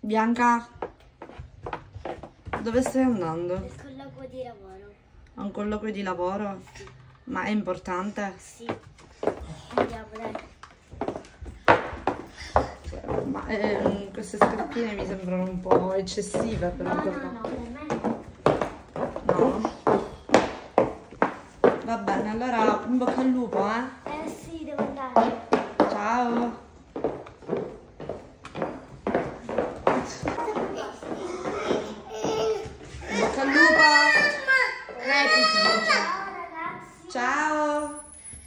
Bianca, dove stai andando? Il colloquio di lavoro. A un colloquio di lavoro? Sì. Ma è importante? Sì. Andiamo, dai. Ma queste scarpine mi sembrano un po' eccessive per un No, colloquio. per me no. No? Va bene, allora in bocca al lupo, eh? Sì, devo andare. Ciao! In bocca al lupo! Ciao ragazzi. Ciao!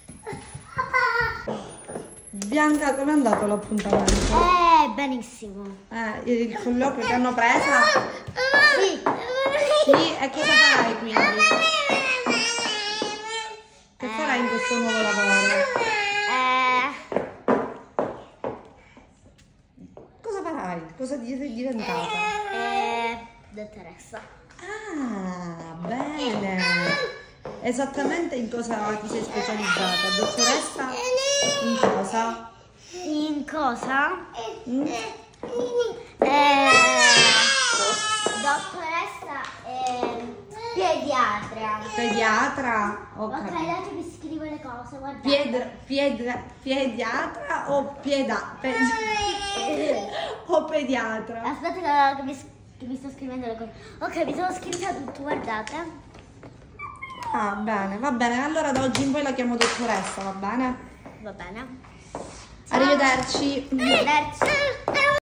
Bianca, com'è andato l'appuntamento? Benissimo. Il colloquio che hanno presa? Sì. Sì, e cosa farai quindi? Che farai in questo nuovo lavoro? Cosa farai? Cosa sei diventata? Dottoressa. Ah, bene! Esattamente in cosa ti sei specializzata? Dottoressa? In cosa? In cosa? Mm? Dottoressa pediatra. Pediatra? Ok, Ok. adesso vi scrivo le cose, guardate. Pediatra o o pediatra? Aspetta che mi sto scrivendo le cose. Ok, mi sono scritta tutto, guardate. Ah, bene, va bene. Allora da oggi in poi la chiamo dottoressa, va bene? Va bene. Arrivederci. Arrivederci.